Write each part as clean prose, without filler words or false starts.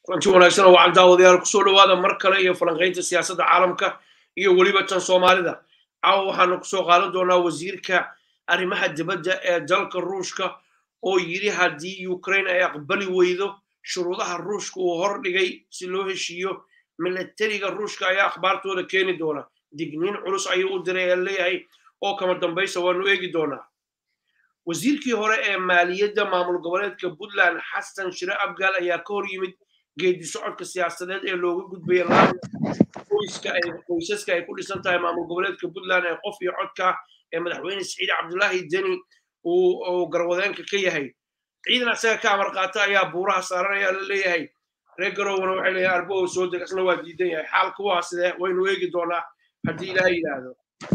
runtii wanaagsan oo wacan daawadayaal kusoo dhawaada mar kale iyo falanqaynta siyaasadda caalamka iyo weliba tan soomaalida caawa waxaanu kusoo qaadan doonaa wasiirka arrimaha dibadda ee dalka ruushka oo yidhi haddii ukraine ay aqbali weydo shuruudaha ruushka uu hor dhigay si loo heshiiyo milatariga ruushka ayaa akhbaartooda keeni doona digniin culus ayuu u diray ee leeyahay oo kama dambaysa waanu eegi doonaa wasiirkii hore ee maaliyadda maamul goboleedka puntland xasan shire abgaal ayaa ka hor yimid geedi socodka siyaasadeed ee looga gudbaya qoysaska ay ku dhisan tahay maamul goboleedka puntland ee qof iyo codka ee madaxweyne siciid cabdulaahi deni uu garwadeenka ka yahay ciidan asaga ka amar qaata ayaa buuraha saaranaya la leeyahay reer garowna waxay leeyahay arbo soo deg isna waa diidan yahay xaalku waa sidee waynu eegi doonaa haddii ilaahay yidhaahdo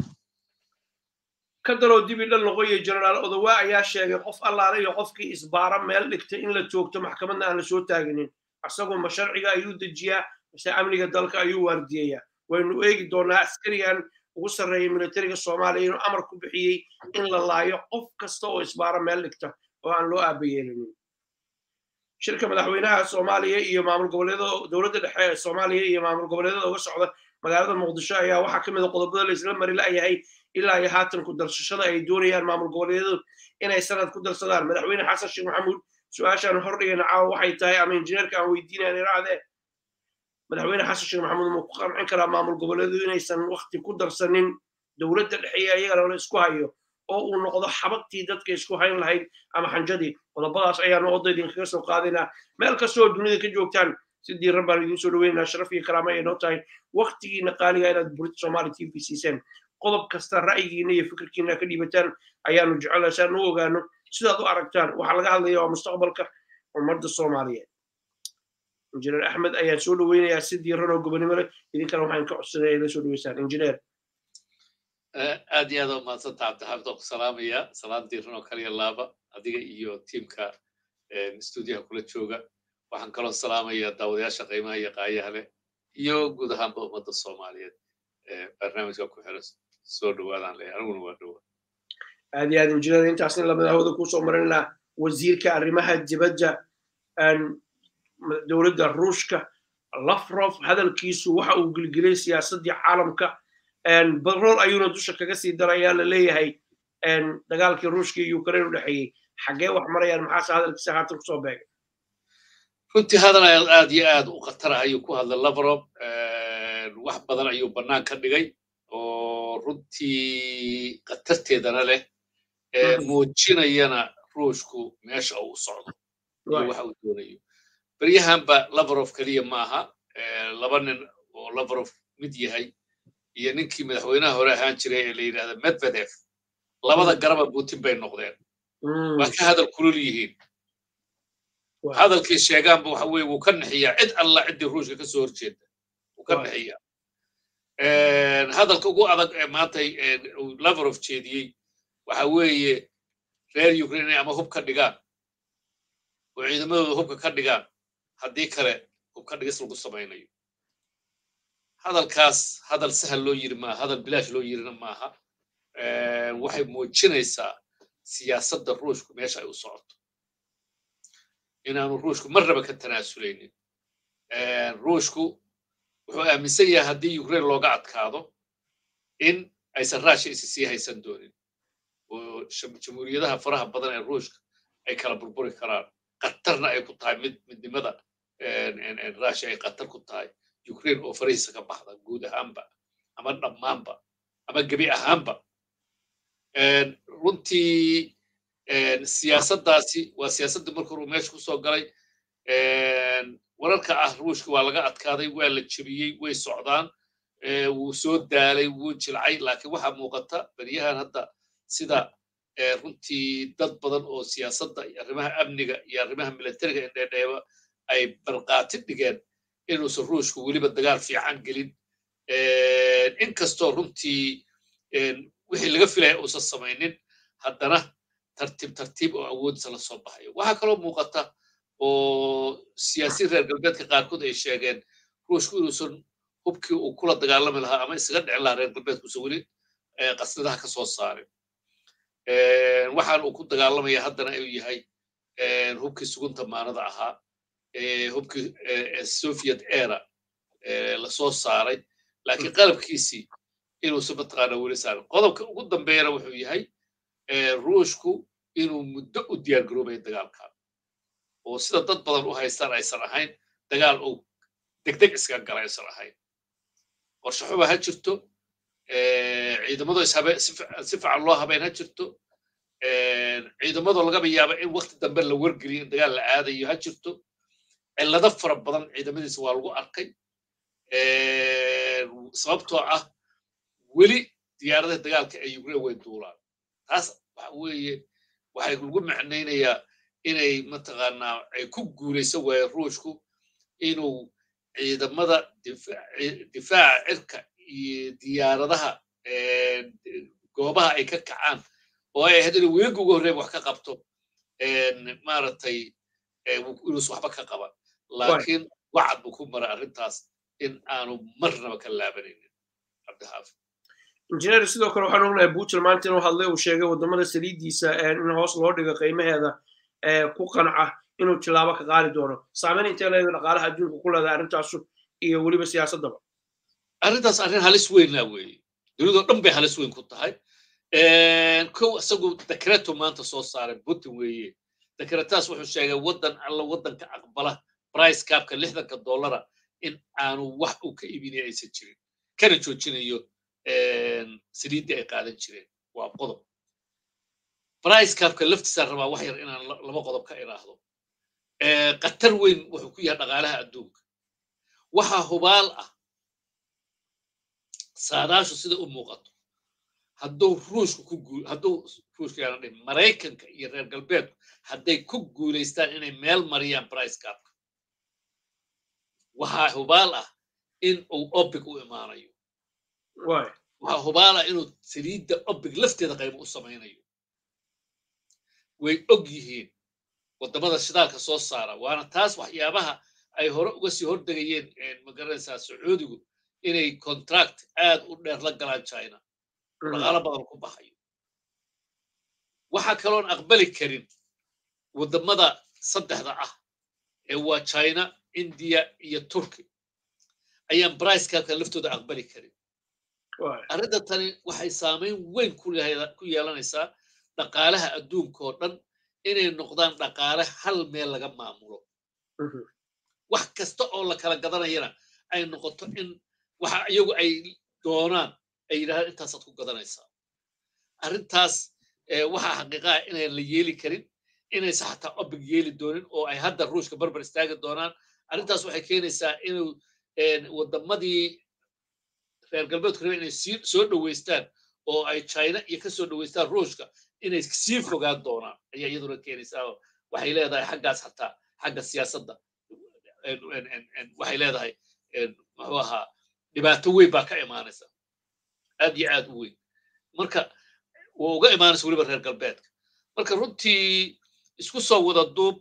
ka daloo dibi dhal noqoya jenaraal odawaa ayaa sheegay qof allaale iyo qofkii isbaara meel dhigtay in la joogto maxkamadna aan la soo taaginin asagoo ma sharciga ayuu dejiyaa mase amniga dalka ayuu waardiyayaa waynu eegi doonaa askarigan ugu sarreeya militariga soomaaliya inuu amar ku bixiyey in la laayo qof kasta oo isbaara meel dhigta oo aan loo aabayeelinin shirka madaxweynaha soomaaliya iyo maamul goboleedyada dowladda dhexe ee soomaaliya iyo maamul goboleedyada uga socda magaalada muqdisho ayaa waxaa ka mid a qodobada la isla mari la'yahay ilaa iyo haatan ku darsashada ay doonayaan maamul goboleedyadu inay sanad ku darsadaan madaxweyne xasan sheekh maxamuud su-aashaan hordhigayna caawa waxay tahay ama injineerka aan weydiinayan irahdee madaxweyne xasan sheekh maxamuud muu ku qancin karaa maamul goboleedyadu inaysan waqti ku darsanin dowladda dhexe iyo iyagana la isku hayo oo uu noqdo xabagtii dadka isku hayn lahayd ama xanjadii qodobadaas ayaanu odda idinkaga soo qaadaynaa meel kastoo dunida ka joogtaan si diiran baan idiin soo dhaweynaynaa sharaf iyo karaama ay noo tahay waqtigiina qaaliga inaad burit soomaali t v siiseen qodob kasta ra'yigiina iyo fikirkiina ka dhiibataan ayaanu jecelahay si aan u ogaano sidaad u aragtaan waxaa laga hadlaya waa mustaqbalka ummadda soomaaliyeed injineer axmed ayaan soo dhaweynayaa si diiran oo gobonimo leh idinkana waxaan ka codsanaya ila soo dhaweysaan injineer aad iyo aad u mahadsantaha cabdixaafid oo ku salaamaya salaan diiran oo kaliya laaba adiga iyo tiimka stuudiyaha kula jooga waxaan kaloo salaamaya daawadayaasha qiimaha iyo qaayaha leh iyo guud ahaanba ummadda soomaaliyeed barnaamijka ku xiran soo dhawaadaan leeyahay aniguna waa dhowaa aad iyo aad injineer intaas in lamid ahooda kusoo marinaa wasiirka arrimaha dibadda dowladda ruushka lafrof hadalkiisu waxa uu gelgelay siyaasaddii caalamka barool ayuuna dusha kaga sii darayaa la leeyahay dagaalkii ruushka iyo ukraine u dhexeeyey xaggee wax marayaan maxaase hadalkiisa haatan kusoo beegay runtii hadal aad iyo aad u khatara ayuu ku hadlay lavrov wax badan ayuu bannaan ka dhigay oo runtii khatarteedana leh muujinayana ruushku meesha uu socdo iyo waxa uu doonayo baryahanba lavrov keliya maaha laba nin oo lavrov mid yahay iyo ninkii madaxweynaha hore ahaan jiray ee la yidhahda medvedev labada garaba putin bay noqdeen waa ka hadal kulul yihiin hadalkii sheegaanba waxa weye wuu ka naxiyaa cid alla ciddii ruushka ka soo horjeeda wuu ka naxiyaa hadalka ugu adag ee maanta lavrov jeediyey waxa weeye reer ukraine inay ama hub ka dhigaan oo ciidamadooda hubka ka dhigaan haddii kale hubka dhigis lagu samaynayo hadalkaas hadal sahal loo yiri maaha hadal bilaash loo yirina maaha waxay muujinaysaa siyaasadda ruushku meesha ay u socoto inaanu ruushku marnaba ka tanaasuleynin ruushku wuxuu aaminsan yahay haddii ukraine looga adkaado in aysan raasha isi sii haysan doonin oo jamhuuriyadaha faraha badan ee ruushka ay kala burburi karaan qatarna ay ku tahay midnimada raasha ay qatar ku tahay ukraine oo farihiisa ka baxda guud ahaanba ama dhammaanba ama gebi ahaanba runtii siyaasaddaasi waa siyaasaddii marka hore meesha ku soo galay wararka ah ruushka waa laga adkaaday waa la jebiyey way socdaan wuu soo daalay wuu jilcay laakiin waxaa muuqata beryahan hadda sida runtii dad badan oo siyaasadda iyo arrimaha amniga iyo arrimaha militariga indheedheeba ay balqaati dhigeen inuusan ruushku weliba dagaal fiican gelin inkastoo runtii wixii laga filaya uusan samaynin haddana tartiib oo awoodisa la soo baxayo waxaa kaloo muuqata oo siyaasiyiin reer galbeedka qaarkood ay sheegeen ruushku inuusan hubkii uu kula dagaalami lahaa ama isaga dhicin lahaa reer galbeedkuusan weli qasnadaha ka soo saarin waxaan uu ku dagaalamaya haddana ayuu yahay hubkii sugunta maanada ahaa hubkii Soviet era la soo saaray laakiin qalabkiisii inuu si mataqaana weli saaran qodobka ugu dambeeyana wuxuu yahay ruushku inuu muddo u diyaar garoobay dagaalkan oo sida dad badan u haystaan aysan ahayn dagaal uu degdeg iska galay aysan ahayn qorshe xuba ha jirto ciidamadu si fiican loo habeyn ha jirto ciidamadu laga yaabo in waqti dambe la wargeliyo in dagaal la aadayo ha jirto cillado fara badan ciidamadiisa waa lagu arkay sababtoo ah weli diyaaradaha dagaalka ee Ukraine way duulaan taas waxa weeye waxay lagu macnaynayaa inay mataqaanaa ay ku guulayso waay ruushku inuu ciidamada difaaca cirka iyo diyaaradaha goobaha ay ka kacaan oo ay ahayd inuu weeg ugu horreyn wax ka qabto maaragtay inuusan waxba ka qaban laakiin wacad buu ku mara arrintaas in aanu marnaba ka laabanaynin cabdixaafid injineer sidoo kale waxaan ognahay Putin maanta inuu hadlay uu sheegay wadamada saliidiisa in hoos loo dhigo qiimaheeda ku qanca inuu tilaabo ka qaadi doono saameyn intee leeyahay dhaqaalaha adduunka ku leedahay arrintaas iyo weliba siyaasadaba arrintaas arrin halis weyn ah weeye dunidu dhan bay halis weyn ku tahay kow isagu dekreto maanta soo saaray Putin weeye dekretaas wuxuu sheegay waddanka aqbala price capka $60 in aanu wax uu ka iibinay aysan jirin kana joojinayo saliidda ay qaadan jireen waa qodob price capka laftiisa rabaa wax yar inaan laba qodob ka iraahdo qatar weyn wuxuu ku yahay dhaqaalaha adduunka waxa hubaal ah saadaashu sida u muuqato hadduu ruushku yaana dhin maraykanka iyo reer galbeedku hadday ku guulaystaan inay meel mariyaan price capka waxaa hubaal ah in uu OPEC u imaanayo waxaa hubaal ah inuu saliidda OPEC lafteeda qayb u samaynayo way og yihiin wadamada shidaalka soo saara waana taas waxyaabaha ay hore uga sii hordegayeen magaranaysaa Sacuudigu inay contract aad u dheer la galaan China dhaqaale badan ku baxayo waxa kaloon aqbali karin wadamada saddexda ah ee waa China India iyo Turkey ayaan price capka laftooda aqbali karin arrinta tani waxay saameyn weyn ku yeelanaysaa dhaqaalaha adduunka oo dhan inay noqdaan dhaqaale hal meel laga maamulo wax kasta oo la kala gadanayana ay noqoto in waxa iyagu ay doonaan ay yiraahdaan intaasaad ku gadanaysaa arrintaas waxaa xaqiiqa ah inaan la yeeli karin inaysan xataa OPEC yeeli doonin oo ay hadda ruushka barbar istaagi doonaan arrintaas waxay keenaysaa inuu wadamadii reer galbeedku rabeen inay soo dhaweystaan oo ay China iyo ka soo dhaweystaan ruushka inay sii fogaan doonaan ayaa iyaduna keenaysaa waxay leedahay xaggaas xataa xagga siyaasadda waxay leedahay muxuu ahaa dhibaato weyn baa ka imaanaysa aad iyo aad u weyn marka waa uga imaanaysa weliba reer galbeedka marka runtii isku soo wada duub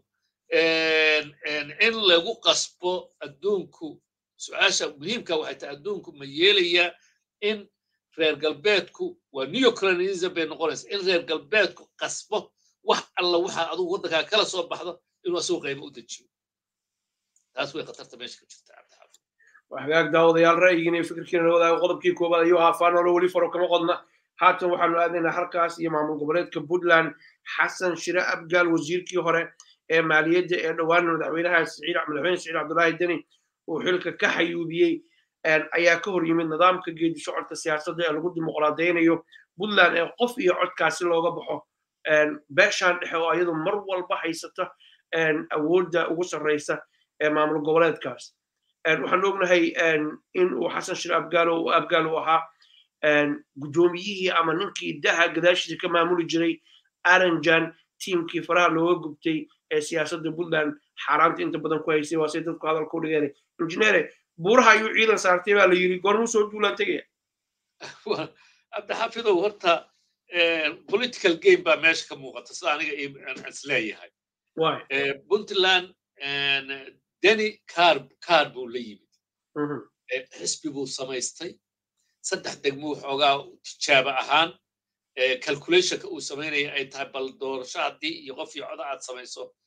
in lagu qasbo adduunku su-aasha muhiimka waxay tahay adduunku ma yeelayaa in reer galbeedku waa neocolonialism bay noqonaysa in reer galbeedku qasbo wax alla waxa adigu waddankaa kala soo baxdo inuu asagu qiimo u dejiyo taas way khatarta meesha ka jirta cabdixaafid وحقاق داود يا الرأي إني فكر كنا نوضع قضب كي كوبا يوها فانا ولي فرو كما قضنا حتى وحنو أذن حركاس يمع من قبرات كبودلان حسن شراء أبقال وزير كي هره مالية دوان ودعوينها سعيد عبد الله الدني وحلك كحيوبيي أيا كهر يمين نظام كجيد شعر السياسة دي الغد المقراضين يو بودلان قف يعد كاسي لوغا بحو باشان حوا أيضا مروا البحي ستة أولد وصل رئيسة مع من قبرات كاس waxaan ognahay in uu xasan shir abgaalo ahaa gudoomiyihii ama ninkii daha gadaashiisa ka maamuli jiray aranjan tiimkii faraha looga gubtay ee siyaasadda Puntland xaaraanta inta badan ku haysay waa say dadku hadal ku dhigeen injineere buuraha ayuu ciidan saartay baa la yiri goormuu soo duulaan tegaya cabdixaafidow horta political game baa meesha ka muuqata sida aniga is leeyahay Puntland deni kaar buu la yimid xisbi buu samaystay saddex degmo xoogaa tijaabo ahaan calculationka uu samaynaya ay tahay bal doorasho haddii iyo qof iyo coda aad samayso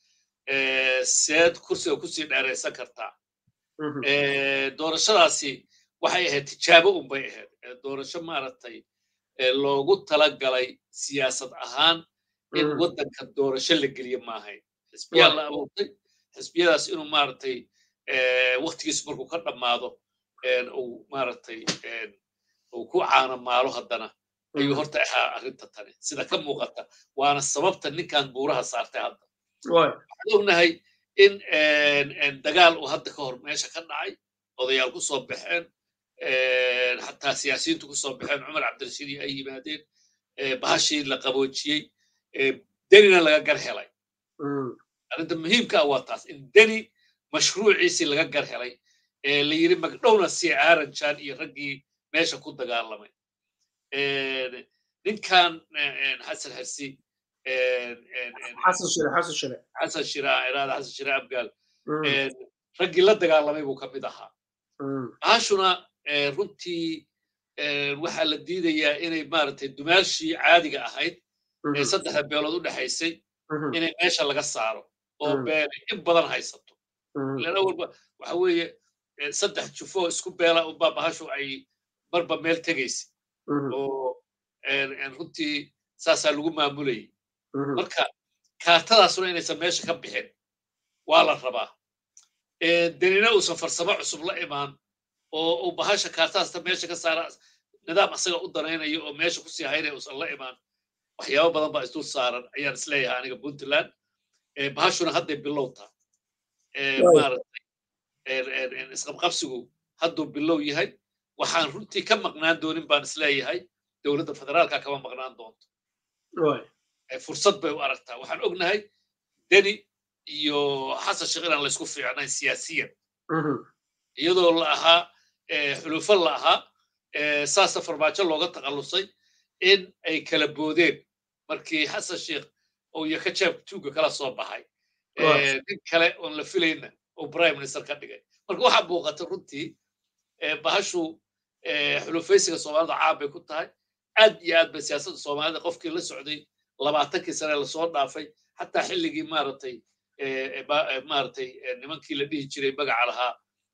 seed kursiga kusii dheeraysan kartaa doorashadaasi waxay ahayd tijaabo unbay ahayd doorasho maaragtay loogu talagalay siyaasad ahaan in waddanka doorasho la geliyo maahayn xisbiyaa la abuurtay xisbiyadaas inuu maaragtay waqtigiisu markuu ka dhammaado uu maaragtay uu ku caanamaalo haddana ayuu horta ahaa arrinta tani sida ka muuqata waana sababta ninkan buuraha saartay hadda waxaan ognahay in dagaal uu hadda ka hor meesha ka dhacay odayaal ku soo baxeen xataa siyaasiyiintu ku soo baxeen cumar cabdirashiid ay yimaadeen bahashii la qaboojiyey denina laga gar helay arrinta muhiimka ah waa taas in deni mashruuciisii laga gar helay la yiri magdhowna si aaranjan iyo raggii meesha ku dagaalamay ninkan xasan xirsi xasan shire abgaal raggii la dagaalamay buu ka mid ahaa bahashuna runtii waxaa la diidayaa inay maaragtay dumaashii caadiga ahayd ee saddexda beelood u dhexaysay inay meesha laga saaro oo beelay in badan haysato lana walba waxa weeye saddex jufo isku beela unbaa bahashu ay marba meel tegaysay oo runtii saasaa lagu maamulayay marka kaartadaasuna inaysan meesha ka bixin waa la rabaa denina uusan farsamo cusub la imaan oo uu bahasha kaartadaasta meesha ka saara nidaam asaga u danaynayo oo meesha kusii haynaya uusan la imaan waxyaabo badan baa isdul saaran ayaan isleeyahay aniga puntland bahashuna hadday bilowtaa maaragtay isqabqabsigu hadduu bilow yahay waxaan runtii ka maqnaan doonin baan isleeyahay dowladda federaalka kama maqnaan doonto fursad bay u aragtaa waxaan ognahay deni iyo xasan sheekh inaan laysku fiicnayn siyaasiyan iyadoo la ahaa xulufo la ahaa saasa farmaajo looga takhallusay in ay kala boodeen markii xasan sheekh oo yaka jeeb tuuga kala soo baxay nin kale oon la filayna oo prime minister ka dhigay marka waxaa muuqata runtii bahashu xulufaysiga soomaalida caab bay ku tahay aad iyo aad bay siyaasadda soomaalida qofkii la socday 20 sane lasoo dhaafay xataa xilligii maaragtay nimankii la dhihi jiray magaca lahaa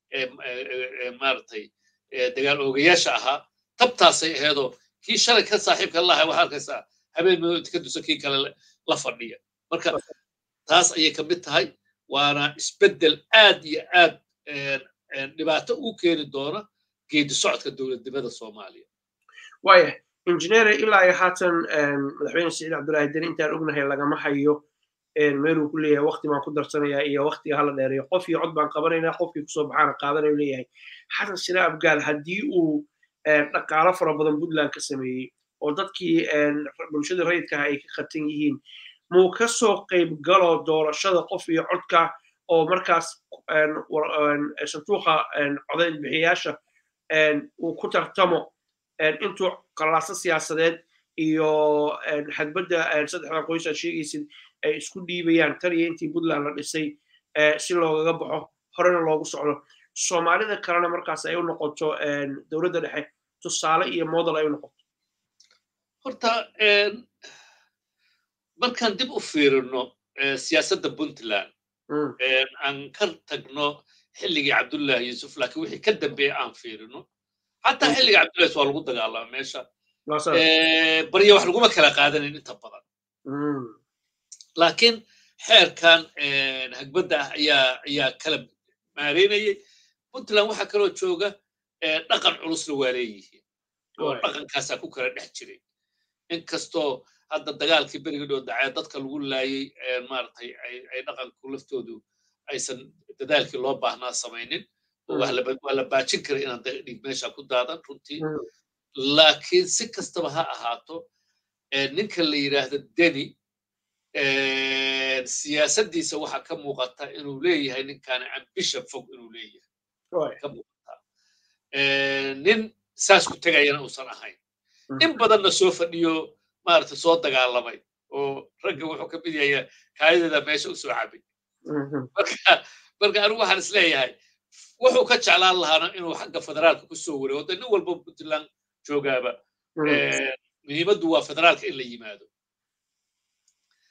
maaragtay dagaal oogayaasha ahaa tabtaasay aheedoo kii shalay ka saaxiibka lahay waxaa arkaysaa habeen madow ka dusa kii kale la fadhiya marka taas ayay ka mid tahay waana isbeddel aad iyo aad dhibaato u keeni doona geedi socodka dowladnimada soomaaliya waaya injineer ilaa iyo haatan madaxweyne siciid cabdullaahi deni intaan ognahay lagama hayo meeluu ku leeyahay waqti baan ku darsanayaa iyo waqtiga hala dheereeyo qof iyo cod baan qabanaynaa qofkii kusoo baxaana qaadanayu leeyahay xasan shire abgaal haddii uu dhaqaalo fara badan puntland ka sameeyey oo dadkii bulshada rayidkaha ay ka khatan yihiin muu ka soo qayb galo doorashada qof iyo codka oo markaas sanduuqa codayn bixiyaasha uu ku tartamo intuu qalaaso siyaasadeed iyo xadbadda saddexda qoys aad sheegaysid ay isku dhiibayaan tan iyo intii puntland la dhisay si loogaga baxo horena loogu socdo soomaalida kalena markaas ay u noqoto dowladda dhexe tusaale iyo model ay u noqoto horta markaan dib u fiirino siyaasadda puntland aan ka tagno xilligii cabdullaahi yuusuf laakiin wixii ka dambeeya aan fiirino xataa xilliga cabdullaahi waa lagu dagaalama meesha barya wax laguma kala qaadanin inta badan laakiin xeerkan hagbadda ah ayaa kala maareynayay puntland waxaa kaloo jooga dhaqan culusna waa leeyihiin oo dhaqankaasaa ku kala dhex jiray inkastoo hadda dagaalkii berigi dhoo dacee dadka lagu laayay maaragtay ay dhaqanku laftoodu aysan dadaalkii loo baahnaa samaynin waa la baajin kara inaan dhiig meesha ku daadan runtii laakiin si kastaba ha ahaato ninka la yidhaahdo deni siyaasaddiisa waxaa ka muuqata inuu leeyahay ninkaana ambition fog inuu leeyahay ka muuqata nin saas ku tegayana uusan ahayn in badanna soo fadhiyo maaragtay soo dagaalamay oo ragga wuxuu ka mid yahay kaayadeeda meesha u soo cabay marka anigu waxaan is leeyahay wuxuu ka jeclaan lahaana inuu xagga federaalka ku soo wareego nin walba puntland joogaaba muhiimaddu waa federaalka in la yimaado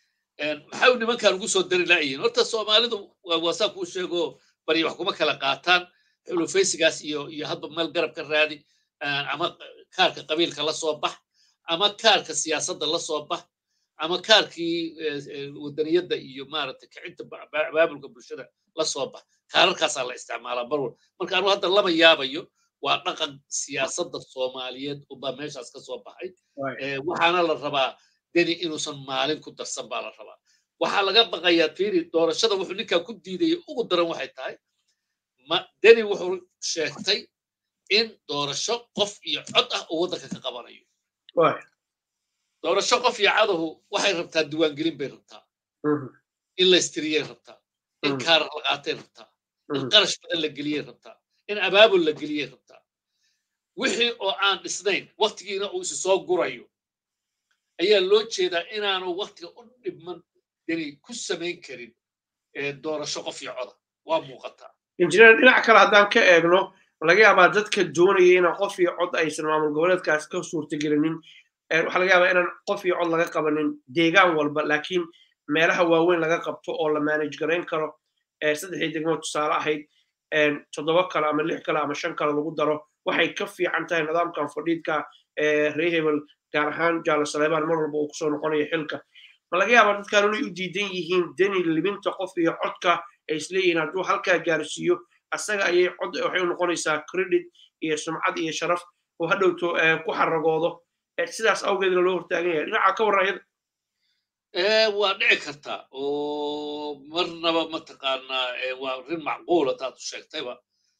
maxay nimankan ugu soo dari laayihiin horta Soomaalidu waa saa ku sheego bari wax kuma kala qaataan xulufaysigaas iyo hadba meel garab ka raadi ama kaarka qabiilka la soo bax ama kaarka siyaasadda la soo bax ama kaarkii wadaniyadda iyo maaragtay kicinta baabulka bulshada la soo bax kaararkaasaa la isticmaalaa marwal marka anu hadda lama yaabayo waa dhaqan siyaasadda Soomaaliyeed ubaa meeshaas ka soo baxay waxaana la rabaa deni inuusan maalin ku darsan baa la rabaa waxaa laga baqayaa fiiri doorashada wuxuu ninkaa ku diidayay ugu daran waxay tahay deni wuxuu sheegtay in doorasho qof iyo cod ah uu waddanka ka qabanayo doorasho qof iyo codahu waxay rabtaa diiwaangelin bay rabtaa in la istiriyay rabtaa in kaarar la qaatay rabtaa in qarash badan la geliyay rabtaa in abaabul la geliyay rabtaa wixii oo aan dhisnayn waqtigiina uu isu soo gurayo ayaa loo jeedaa inaanu waqtiga u dhibman deni ku samayn karin doorasho qof iyo coda waa muuqataa injineer dhinac kale haddaan ka eegno laga yaabaa dadka doonaya inaan qof iyo cod aysan maamul goboleedkaas ka suurtagelinin waxaa laga yaabaa inaan qof iyo cod laga qabanin deegaan walba laakiin meelaha waaweyn laga qabto oo la manage garayn karo saddexdii degmo tusaale ahayd 7 kale ama 6 kale ama 5 kale lagu daro waxay ka fiican tahay nidaamkan fadhiidka reer hebel gaar ahaan jaalo saleebaan mar walba uu kusoo noqonayo xilka ma laga yaabaa dadkaan inay u diidan yihiin deni libinta qof iyo codka ay isleeyihiin hadduu halkaa gaarsiiyo asaga ayay cod waxay u noqonaysaa credit iyo sumcad iyo sharaf oo hadhowto ku xaragoodo sidaas awgeedna loo hortaagan yahay dhinaca ka warrayada waa dhici kartaa oo marnaba mataqaanaa waa rin macquula taad u sheegtayba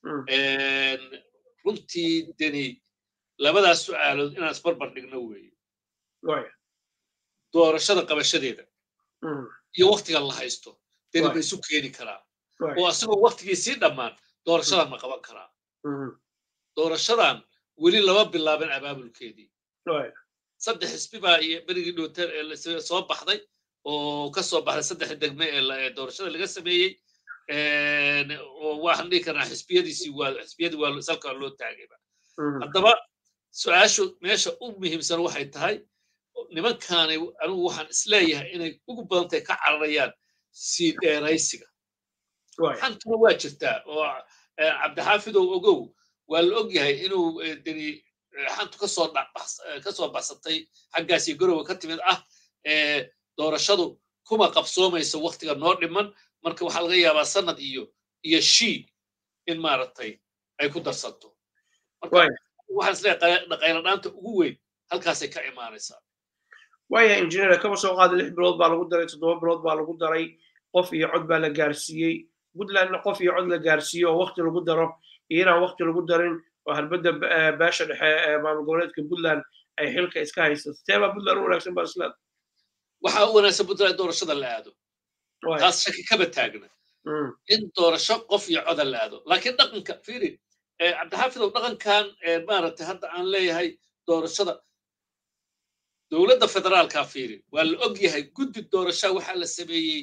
runtii deni labadaas su'aalood inaan isbarbar dhigno weeye doorashada qabashadeeda iyo waqtiga la haysto deni bay isu keeni karaa oo asagoo waqtigii sii dhammaan doorashadan ma qaban karaa doorashadan weli lama bilaabin abaabulkeedii 3 xisbi baa iyo berigii dhowteer soo baxday oo ka soo baxday 3 degme ee doorashada laga sameeyey oo waxaan dhihi karnaa xisbiyadii waa salka loo taagayba haddaba su'aashu meesha u muhiimsan waxay tahay nimankaani anigu waxaan isleeyahay inay ugu badan tahay ka cararayaan sii dheeraysiga xantuna waa jirtaa oo cabdixaafidow ogow waa la ogyahay inuu deni xantu ka soo baxsatay xaggaasii garowa ka timid doorashadu kuma qabsoomayso waqtiga noo dhiman marka waxaa laga yaabaa sanad iyo shii in maaragtay ay ku darsanto marka waxaan isleeyahay dhaqayladhaanta ugu weyn halkaasay ka imaanaysaa waaya injineer kaba soo qaaday 6 bilood baa lagu daray 7 bilood baa lagu daray qof iyo cod baa la gaarsiiyey puntlandna qof iyo cod la gaarsiiyo oo waqti lagu daro iyo inaan waqti lagu darin oo harbadda baasha dhexe maamul goboleedka puntland ay xilka iska haysato teeba puntland u wanaagsan baa isla waxaa u wanaagsan puntland doorashada la aado taas shaki kaba taagna in doorasho qof iyo coda la aado laakiin dhaqanka fiiri cabdixaafidow dhaqankan maaragtay hadda aan leeyahay doorashada dowladda federaalka fiiri waa la og yahay guddi doorasho waxaa la sameeyey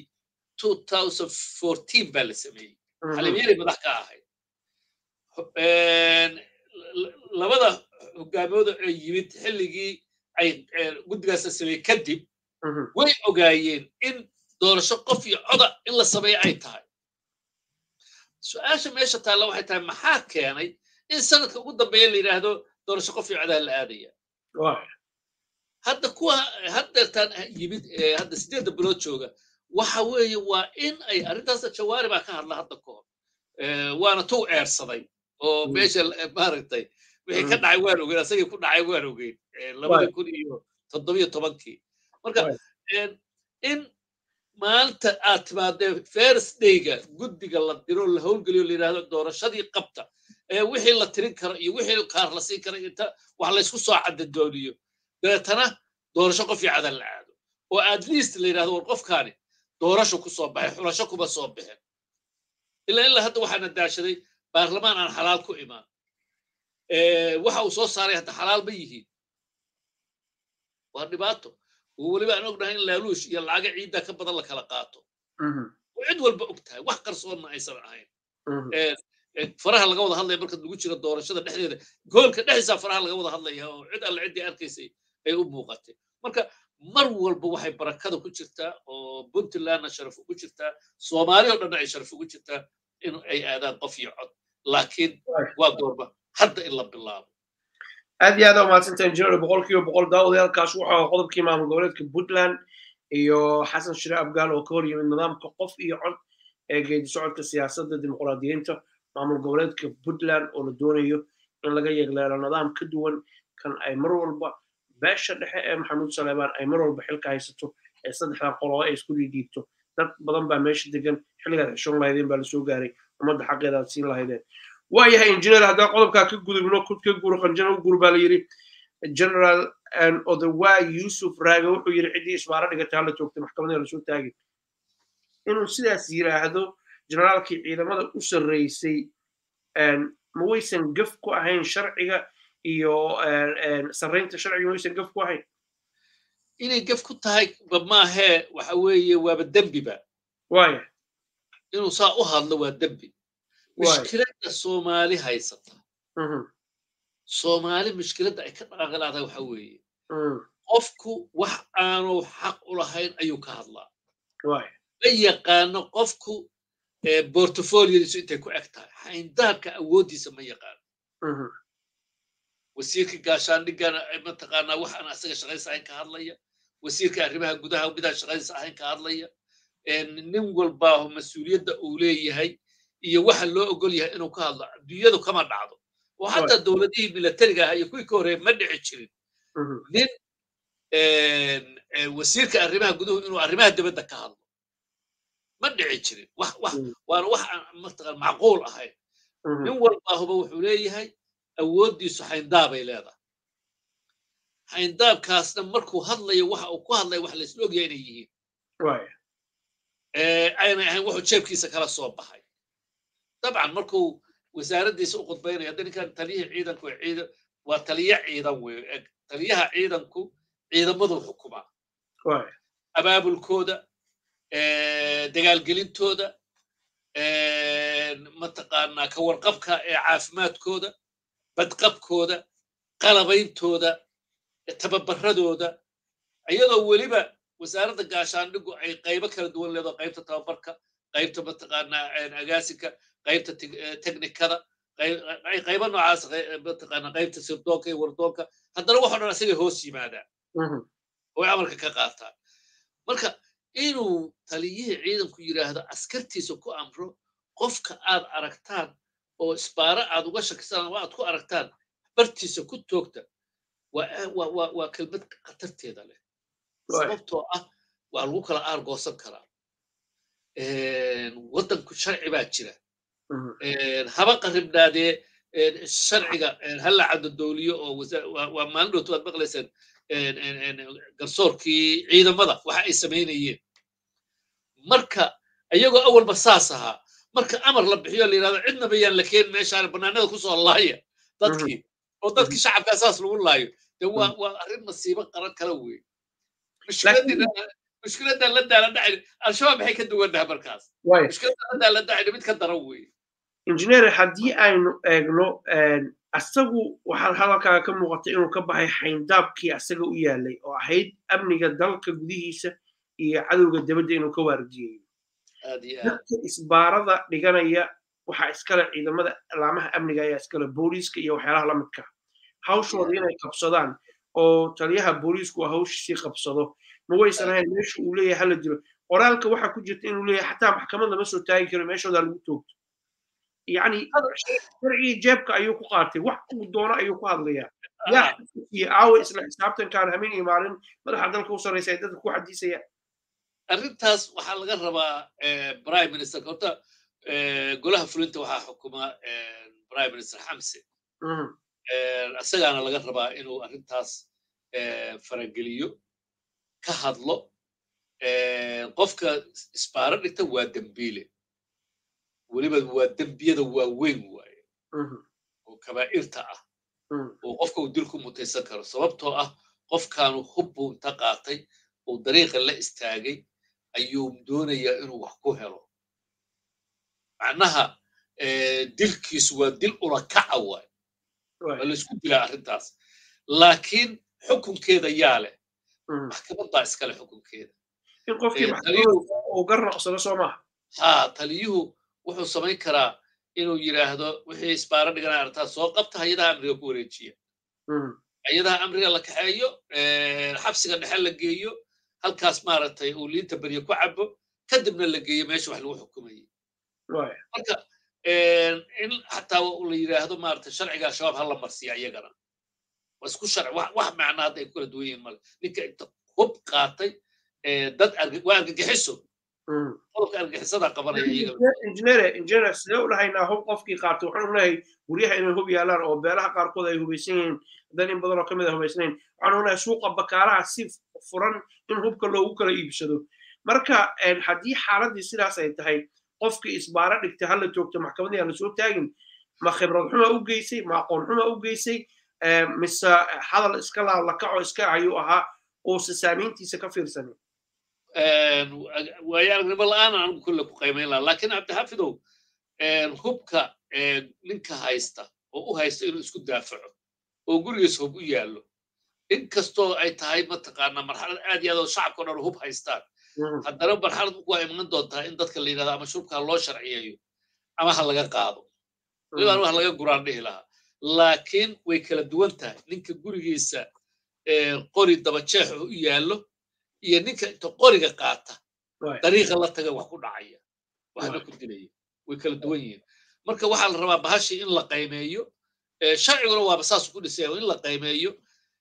2014 baa la sameeyey xalimiyadii madax ka ahayd labada hogaamiyooda ee yimid xilligii ay guddigaas la sameeyey kadib way ogaayeen in doorasho qof iyo coda in la sameeyo ay tahay su'aasha meesha taalla waxay tahay maxaa keenay in sanadka ugu dambeeya la yidhaahdo doorasho qof iyo codaa la aadaya hadda kuwa haddeertaan yimid hadda 8 bilood jooga waxa weeye waa in ay arrintaas jawaari baa ka hadla hadda ka hor waana tuu eersaday oo meesha maaragtay wixii ka dhacay waan ogeyn asagii ku dhacay waan ogeyn 2017 marka in maanta aad timaadee first dayga guddiga la diro la howlgeliyo la yidhaahdo doorashadii qabta wixii la tirin karo iyo wixii qaar la siin karo inta wax la isku soo cadadooniyo dabeetana doorasho qof iyo cadan la aado oo at least la yidhahdo war qofkaani doorasho ku soo baxay xulasho kuma soo bixin ilaa hadda waxaana daashaday baarlamaan aan xalaal ku imaan waxa uu soo saaray hadda xalaal ma yihiin waa dhibaato weliba aan ognahay in laaluush iyo lacaga ciidda ka badan la kala qaato oo cid walba og tahay wax qarsoonna aysan ahayn faraha laga wada hadlaya marka lagu jiro doorashada dhexdeeda goolka dhexdiisa faraha laga wada hadlaya oo cid alle ciddii arkaysay ay u muuqatay marka mar walba waxay barakada ku jirtaa oo puntlandna sharaf ugu jirtaa soomaali oo dhanna ay sharaf ugu jirtaa in ay aadaan qof iyo cod laakiin waa goorma hadda in la bilaabo aad iyo aad u mahadsantahay injineer boqolkiiba boqol daawadayaalkaas wuxuu ahaa qodobkii maamul goboleedka puntland iyo xasan shire abgaal oo ka hor yimid nidaamka qof iyo cod ee geedi socodka siyaasadda dimuqraadiyiinta maamul goboleedka puntland oo la doonayo in laga yeegleelo nidaam ka duwan kan ay mar walba beesha dhexe ee maxamuud saleebaan ay mar walba xilka haysato ee saddexdan qolobo ay isku dhiidhiibto dad badan baa meesha degan xilligaad xishoon lahaydeen baa lasoo gaaray ummadda xaqeeda aad siin lahaydeen waayahay injineer haddaan qodobkaa ka gudubno kud ka guuro qanjana u guur baa la yidhi general odawaa yuusuf raage wuxuu yidhi ciddii isbaaro dhigataa la joogtay maxkamadda lasoo taagin inuu sidaas yidhaahdo generaalkii ciidamada u sarreysay ma waysan gaf ku ahayn sharciga iyo sarreynta sharciga ma waysan gaf ku ahayn inay gaf ku tahay maahee waxa weeye waaba dembiba waaya inuu saa u hadlo waa dembi mushkiladda soomaali haysata soomaali mushkiladda ay ka dhaqaaqlaadahay waxa weeye qofku wax aanu xaq u lahayn ayuu ka hadlaa ma yaqaano qofku portfoliyadiisu intay ku eg tahay xayndaabka awooddiisa ma yaqaano wasiirka gaashaandhigana mataqaanaa wax aan asaga shaqaysa ahayn ka hadlaya wasiirka arrimaha gudaha midaan shaqaysa ahayn ka hadlaya nin walbaa mas-uuliyadda uu leeyahay iyo waxa loo ogol yahay inuu ka hadlo adduunyadu kama dhacdo oo hataa dowladihii milatariga ahaa iyo kuwii ka horreeya ma dhici jirin nin wasiirka arrimaha guduhu inuu arrimaha dibadda ka hadlo ma dhici jirin waana wax aan mataqaan macquul ahayn nin walbaahuba wuxuu leeyahay awooddiisu xayndaabay leedahay xayndaabkaasna markuu hadlayo waxa uu ku hadlaya wax laysla ogyahay inay yihiin aynay ahayn wuxuu jeebkiisa kala soo baxay dabcan markuu wasaaraddiisa u khudbaynayo hadda ninkan taliyihii ciidanku waa taliye ciidan weeye taliyaha ciidanku ciidamaduu xukumaa abaabulkooda dagaalgelintooda mataqaanaa ka warqabka ee caafimaadkooda badqabkooda qalabayntooda tababaradooda iyadoo weliba wasaaradda gaashaandhigu ay qaybo kala duwan leedo qaybta tababarka qaybta mataqaanaa agaasinka qaybta teknikada qaybo noocaas mataqaanaa qaybta sirdoonka iyo wardoonka haddana waxoo dhan asagay hoos yimaadaan oo ay amarka ka qaataan marka inuu taliyihii ciidanku yidhaahdo askartiisa ku amro qofka aad aragtaan oo isbaaro aad uga shakisaan ama aad ku aragtaan bartiisa ku toogta waa kelmad khatarteeda leh sababtoo ah waa lagu kala aargoosan karaa waddanku sharci baa jira haba qaribnaadee sharciga hala cadadowliyo oo waa maalin dhowto aad maqlaysaan garsoorkii ciidamada waxa ay samaynayeen marka iyagoo awalba saas ahaa marka amar la bixiyo la yidhahdo cidnaba yaan la keen meeshaan bannaanada kusoo laaya dadkii oo dadkii shacabkaa saas lagu laayo de waa arrin masiibo qaran kala weeye mushkiladdan la daala dhacay al-shabaab maxay ka duwannaha markaas mushkiladdan la daala dhacayna mid ka daran weeye injineer haddii aynu eegno asagu waxaa hadalkaaga ka muuqatay inuu ka baxay xayndaabkii asaga u yaalay oo ahayd amniga dalka gudihiisa iyo cadowga dabadda inuu ka waardiyeeyo dadka isbaarada dhiganaya waxaa iskale ciidamada laamaha amniga ayaa iskale booliiska iyo waxyaalaha la midka hawshooda inay qabsadaan oo taliyaha booliisku hawshiisii qabsado ma waysan ahayn meesha uu leeyahay hala dilo qoraalka waxaa ku jirta inuu leeyahay xataa maxkamad lama soo taagi karo meeshooda lagu toogto يعني شرعي جيبك أيوكو قاتل وحكو دونا أيوكو هذليا يا عاوي إسلا حسابتن كان همين إمارين ماذا حدالك وصر يسايدتك واحد دي سيئة الرنتاس وحال غربا برايم منستر كورتا قولها فلنت وحا حكومة برايم منستر حمسي أساقانا لغربا إنو الرنتاس فرنجليو كهدلو قفك إسبارن إنتا وادنبيلي weliba waa dembiyada waaweyn waaye oo kabaa'irta ah oo qofka uu dilku mutaysan karo sababtoo ah qofkaanu hubbu inta qaatay oo dariiqa la istaagay ayuu doonayaa inuu wax ku helo macnaha dilkiisu waa dil ula kaca waaye waa la isku dilaa arrintaas laakiin xukunkeeda yaa leh maxkamad baa iskale xukunkeeda in qofkii maxkamadda uu garnaqsado soo maaha taliyuhu wuxuu samayn karaa inuu yiraahdo wixii isbaara dhiganaa artaa soo qabta hay'adaha amniga ku wareejiya hay'adaha amniga la kaxeeyo xabsiga dhexe la geeyo halkaas maaragtay uu liinta beriyo ku cabo kadibna la geeyo meesha wax lagu xukumayay marka in xataa la yiraahdo maaragtay sharciga shabaab ha la marsiya iyagana waa isku sharci wax macnaa hadda ay kula duwan yihiin male ninka inta hub qaatay dad waa argagixiso qolka argagixisada qabanaya injineer sidee u dhahaynaa hub qofkii qaatay waxaan u leeyahay guryaha inay hub yaalaan oo beelaha qaarkood ay hubaysan yihiin haddana in badan oo ka mid a hubaysnayn waxaan u leeyahay suuqa bakaalaha si furan in hubka loogu kala iibsado marka haddii xaaladdii sidaas ay tahay qofkii isbaara dhigtay hala joogto maxkamadii aan la soo taagin ma khibrad xuma u geysay ma aqoon xuma u geysay mise hadal iska lakaco iska ayuu ahaa uusa saamayntiisa ka fiirsanin waayo aragnimo la'aan anigu kulle ku qiimayn lahaa laakiin cabdixafidow hubka ninka haysta oo u haysta inuu isku daafaco oo gurigiisa hub u yaallo inkastoo ay tahay mataqaanaa marxalad aad iyo aad oo shacabka o dhan hub haystaan haddana marxalad waa iman doontaa in dadka la yidhahdo ama shubka loo sharciyeeyo ama ha laga qaado weliba wax laga guraan dhihi lahaa laakiin way kala duwan tahay ninka gurigiisa qori dabajeex u yaallo iyo ninka inta qoriga qaata dariiqa la taga wax ku dhacaya waxna ku dilaya way kala duwan yihiin marka waxaa la rabaa bahashii in la qiimeeyo sharciguna waaba saas ku dhisaya in la qiimeeyo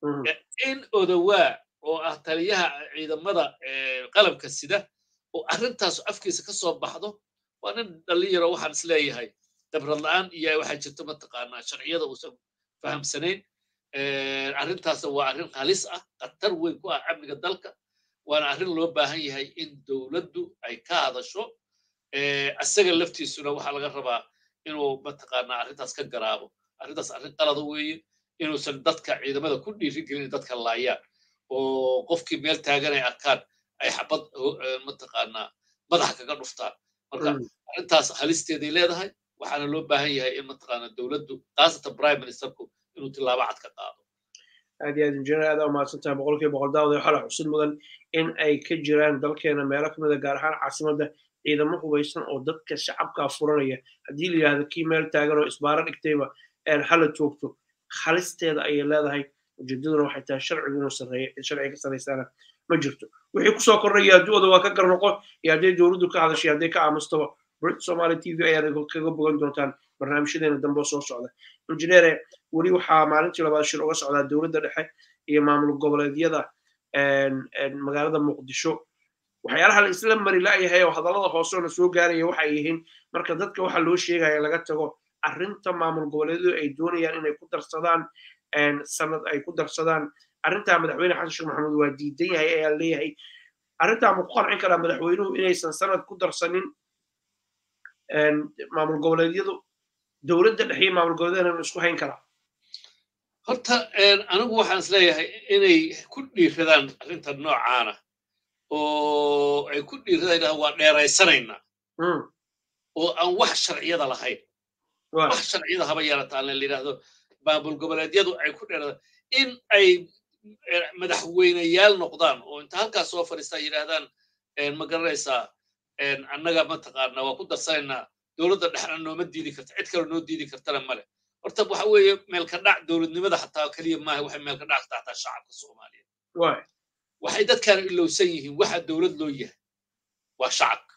in odawaa oo ah taliyaha ciidamada qalabka sida oo arrintaas afkiisa ka soo baxdo waa nin dhalinyaro waxaan isleeyahay khibrad la'aan iyo waxaa jirta mataqaanaa sharciyada uusan fahamsanayn arrintaas waa arrin halis ah khatar weyn ku ah amniga dalka waana arrin loo baahan yahay in dowladdu ay ka hadasho asaga laftiisuna waxaa laga rabaa inuu mataqaanaa arrintaas ka garaabo arrintaas arrin qalada weeye inuusan dadka ciidamada ku dhiirigelin dadka laayaan oo qofkii meel taagan ay arkaan ay xabad mataqaanaa madaxa kaga dhuftaan marka arrintaas halisteeday leedahay waxaana loo baahan yahay in mataqaanaa dowladdu khaasatan prime ministerku inuu tilaabo cad ka qaado aad iyo aad injineer aad u mahadsantahay boqolkiiba boqol daawada waxaa xusid mudan in ay ka jiraan dalkeena meelo kamid a gaar ahaan caasimadda ciidamo hubaysan oo dadka shacabkaa furanaya haddii la yidhahdo kii meel taagan oo isbaaro dhigtayba hala joogto halisteeda ayay leedahay ujeedaduna waxay tahay sharcigu inuu sarreeyo sharciga ka sarraysaana ma jirto wixii kusoo kordhaya adduuda waa ka garnoqo iyo hadday dowladdu ka hadashay hadday ka aamustoba brit somali t v ayaad kaga bogan doontaan barnaamijyadeena dambe soo socda injineere weli waxaa maalintii labaad shir uga socdaa dowladda dhexe iyo maamul goboleedyada magaalada muqdisho waxyaalaha la isla mari la'yahay oo hadallada hooseona soo gaaraya waxay yihiin marka dadka waxa loo sheegaya laga tago arrinta maamul goboleedyadu ay doonayaan inay ku darsadaan sanad ay ku darsadaan arrintaa madaxweyne xasan sheekh maxamuud waa diidan yahay ayaa leeyahay arrintaa ma ku qancin karaa madaxweynuhu inaysan sanad ku darsanin maamul goboleedyadu dowladda dhexe iyo maamul goboleedyadana isku hayn karaa horta anigu waxaan is leeyahay inay ku dhiiradaan arrinta noocaana oo ay ku dhiiradaan waa dheeraysanaynaa oo aan wax sharciyada lahayn wax sharciyada haba yeelataan la yidhaahdo maamul goboleedyadu ay ku dheeradaan in ay madaxweyneyaal noqdaan oo inta halkaas soo fadhiistaan yidhaahdaan ma garanaysaa annaga mataqaanaa waa ku darsanaynaa dowladda dhexna nooma diidi karta cid kale noo diidi kartana male horta waxa weeye meelka dhac dowladnimada xataa keliya maaha waxay meelka dhac ka taxtaa shacabka soomaaliyeed waxay dadkaan ilowsan yihiin waxa dowlad loo yahay waa shacabka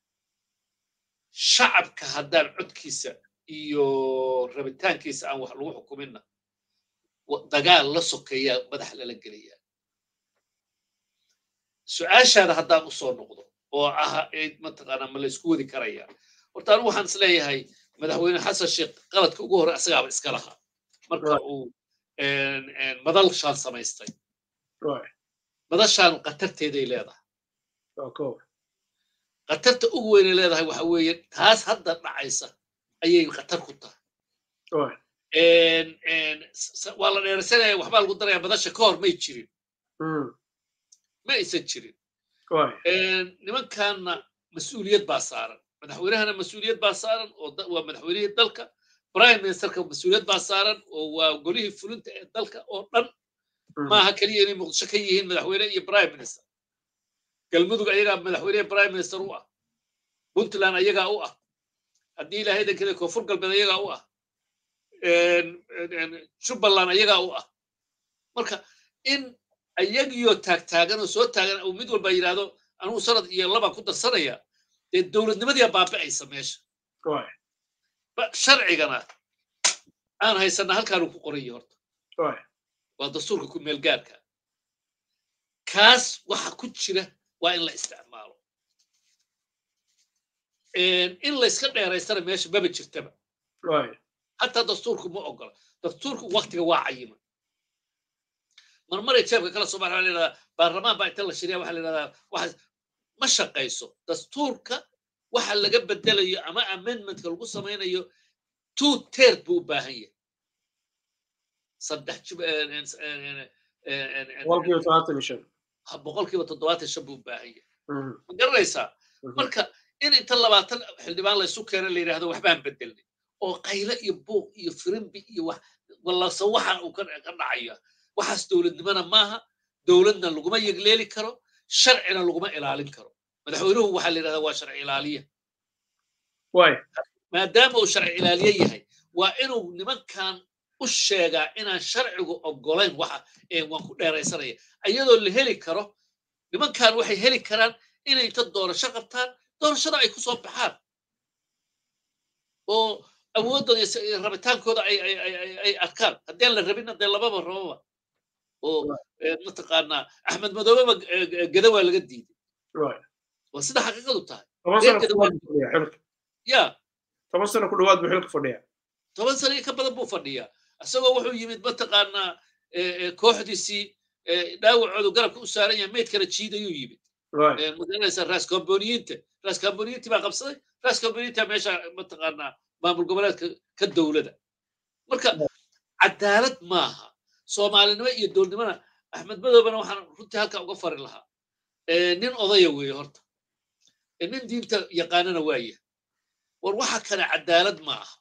shacabka haddaan codkiisa iyo rabitaankiisa aan wax lagu xukuminna dagaal la sokeeyaa madax lala gelayaa su-aashaada haddaan u soo noqdo oo ah mataqaanaa ma la isku wadi karayaa horta anigu waxaan is leeyahay madaxweyne xasan sheekh qaladka ugu hore asagaaba iska lahaa marka uu madalshaan samaystay madashaan qatarteeday leedahay qatarta ugu weynay leedahay waxa weeye taas hadda dhacaysa ayay qatar ku tahay waa la dheeraysanaya waxbaa lagu daraya madasha ka hor may jirin ma aysan jirin nimankaanna mas-uuliyad baa saaran madaxweynahana mas-uuliyad baa saaran oo waa madaxweynihii dalka prime ministerka mas-uuliyad baa saaran oo waa golihii fulinta ee dalka oo dhan maaha kaliya inay muqdisho ka yihiin madaxweyne iyo prime minister galmudug ayagaa madaxweyne prime minister u ah puntland ayagaa u ah haddii ilaahay dankada koonfur galbeed ayagaa u ah jubbaland ayagaa u ah marka in ayagiyo taagtaagan oo soo taagan uu mid walba yidhaahdo anugu sanad iyo laba ku darsanaya dee dowladnimadii baaba'aysa meesha sharcigana aan haysana halkaanuu ku qoran yahay horta waa dastuurka ku meel gaarka kaas waxa ku jira waa in la isticmaalo in la iska dheeraystana meesha maba jirtaba hataa dastuurku ma ogola dastuurku waqtiga waa cayima marmaray jeebka kala soo baxaa la yidhahdaa baarlamaan baa inta la shiriya waxaa la yidhahdaa waxaas ma shaqayso dastuurka waxa laga bedelayo ama amendmentka lagu samaynayo 2/3 buu u baahan yahay boqolkiiba 75 buu u baahan yahay ma garanaysaa marka in inta 20 xildhibaan la isu keeno la yidhaahdo waxbaan bedelnay oo qaylo iyo buuq iyo firimbi iyo wax wallase waxaan uu ka dhacayo waxaas dowladnimana maaha dowladna laguma yegleeli karo sharcina laguma ilaalin karo madaxweynuhu waxaa la yidhahdaa waa sharci ilaaliye maadaama uu sharci ilaaliye yahay waa inuu nimankan u sheegaa inaan sharcigu ogolayn waxa waan ku dheeraysanaya iyadoo la heli karo nimankan waxay heli karaan inay inta doorasho qabtaan doorashada ay ku soo baxaan oo awoodooda rabitaankooda ay arkaan haddeen la rabin haddee lababa rababa oo mataqaanaa axmed madoobeba geda waa laga diiday waa sida xaqiiqadu tahay ya 10 sano ku dhawaad buu xilka fadhiyaa 10 sano ka badan buu fadhiyaa asagoo wuxuu yimid mataqaanaa kooxdiisii dhaawacoodu garabka u saaran yahay meydkana jiidayuu yimid magaranaysa raas kamboniyiinti baa qabsaday raas kamboniyiinta meesha mataqaanaa maamul goboleedka ka dowlada marka cadaalad maaha soomaalinimo iyo dowladnimona axmed madoobana waxaan runtii halkaa uga fari lahaa nin odaya weeye horta nin diinta yaqaanana waaya war waxa kale cadaalad ma aha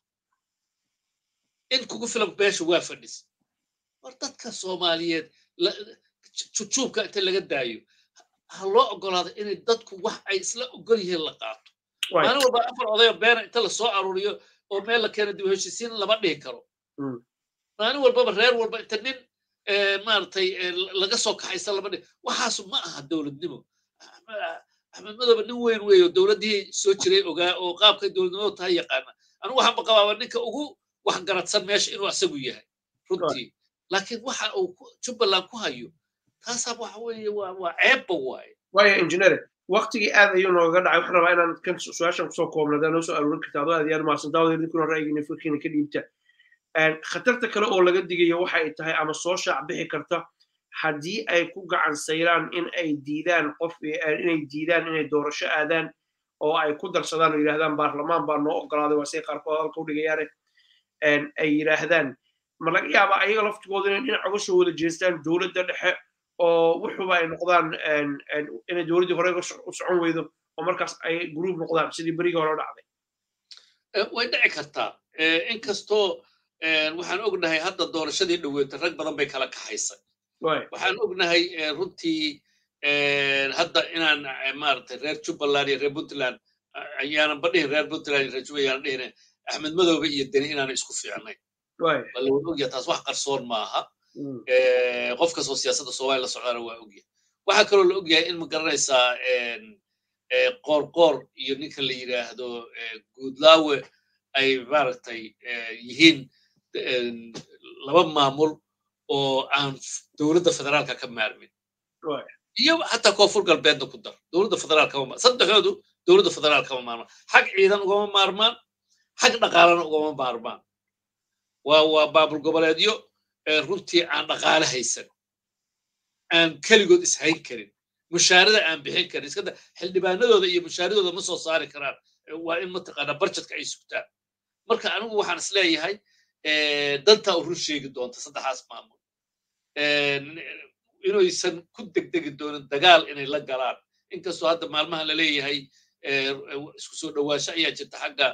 in kugu filan beesha waa fadhis war dadka soomaaliyeed jujuubka inta laga daayo ha loo ogolaado inay dadku wax ay isla ogol yihiin la qaato maalin walba 4 odayo beena inta la soo aruuriyo oo meel la keeno dib heshiisiin lama dhihi karo maalin walbaba reer walba inta nin maaragtay laga soo kaxaysa lama dhihi waxaasu ma aha dowladnimo axmed madoobe nin weyn weeyo dowladdii soo jiray ogaa oo qaabkay dowladnimadu tahay yaqaana anigu waxaan baqabaaba ninka ugu wax garadsan meesha inuu asagu yahay runtii laakiin waxa uu jubbaland ku hayo taasaa waxa weeye waa ceebba waaye engineer waqtigii aad ayuu nooga dhacay waxaan rabaa inaan kan su-aashan kusoo koobnada noo soo aruurin karta adoo aad iyo aad mahadsantaada idinkuna ra'yigiina fikirkiina ka dhiibta khatarta kale oo laga digayo waxa ay tahay ama soo shaac bixi karta haddii ay ku gacan sayraan in ay diidaan inay diidaan inay doorasho aadaan oo ay ku darsadaan oo yidhahdaan baarlamaan baa noo ogolaaday waa say qaarkood halka u dhigayaane ay yidhaahdaan ma laga yaabaa ayaga laftigooda inay dhinac uga soo wada jeestaan dowladda dhexe oo wuxuuba ay noqdaan inay dowladdii hore u socon weydo oo markaas ay group noqdaan sidii berigii hore u dhacday way dhici kartaa inkastoo waxaan ognahay hadda doorashadii dhaweetay rag badan bay kala kaxaysay waxaan ognahay runtii hadda inaan maaragtay reer jubbaland iyo reer puntland ayaanan badhihin reer puntland iyo reer jubbaland ayaanan dhihin axmed madoobe iyo deni inaana isku fiicnay baa la wada ogyahay taas wax qarsoon maaha qof kastoo siyaasadda soomaaliya la socdaana waa ogyahay waxaa kaloo la ogyahay in ma garanaysaa qoorqoor iyo ninka la yidhaahdo guudlaawe ay maaragtay yihiin laba maamul oo aan dowladda federaalka ka maarmin iyo hataa koonfur galbeedna ku dar dowladda federaalka saddexdoodu dowladda federaalka ma maarmaan xag ciidan ugama maarmaan xag dhaqaalana ugama maarmaan waa baabul goboleedyo runtii aan dhaqaale haysan aan keligood ishayn karin mushaarada aan bixin karin iskada xildhibaanadooda iyo mushaaradooda ma soo saari karaan waa in mataqaanaa barjetka ay sugtaan marka anigu waxaan is leeyahay dantaa u run sheegi doonta saddexaas maamul inaysan ku degdegi doonin dagaal inay la galaan inkastoo hadda maalmaha la leeyahay isku soo dhowaansho ayaa jirta xagga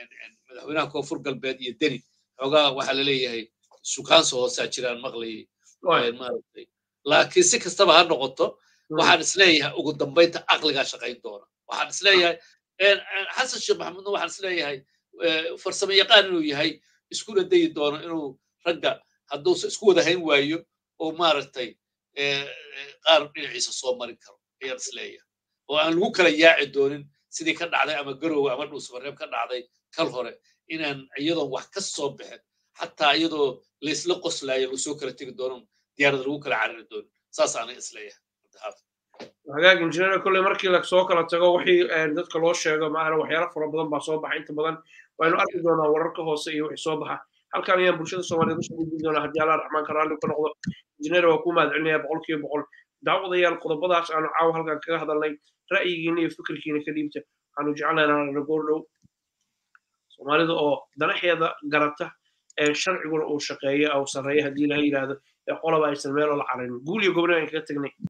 madaxweynaha koonfur galbeed iyo deni xoogaa waxaa la leeyahay sukaanso hoosaa jiraan maqlayay maaragtay laakiin si kastaba ha noqoto waxaan isleeyahay ugu dambaynta aqligaa shaqayn doona waxaan isleeyahay xasan sheekh maxamuudna waxaan isleeyahay farsamo yaqaan inuu yahay iskuna dayi doono inuu ragga hadduu isku wada hayn waayo oo maaragtay qaar dhinaciisa soo marin karo ayaan isleeyahay oo aan lagu kala yaaci doonin sidii ka dhacday ama garowe ama dhuusamareeb ka dhacday kal hore inaan iyadoon wax ka soo bixin xataa iyadoo laysla qoslaayo lasoo kala tegi doonon diyaarada lagu kala carari doonin saas aanay isleeyahay hagaag injineer kolley markii la soo kala tago wixii dadka loo sheego maahana waxyaalo fara badan baa soo baxa inta badan waynu arki doonaa wararka hoose iyo wixii soo baxa halkan ayaan bulshada soomaaliyeed usoo gudbin doonaa haddii allah raxmaanka raalli ka noqdo injineer waa ku mahadcelinayaa boqolkiiba boqol daawadayaal qodobadaas aanu caawa halkan kaga hadalnay ra'yigiina iyo fikirkiina ka dhiibta waxaanu jecelnahay inaan goordhow soomaalida oo danaxeeda garata sharciguna uu shaqeeyo oo sarreeya haddii laga yidhaahdo qolaba aysan meel oo la cararin guul iyo gobna aan kaga tagnay